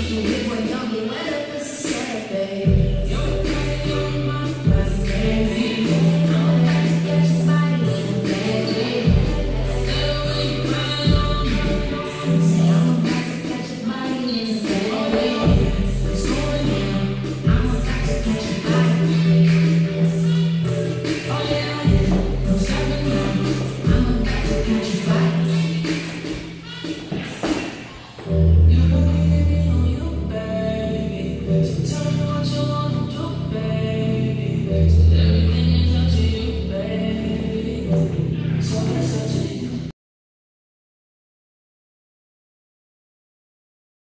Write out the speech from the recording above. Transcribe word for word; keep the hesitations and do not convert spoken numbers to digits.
You live when young, you end up as a sad baby.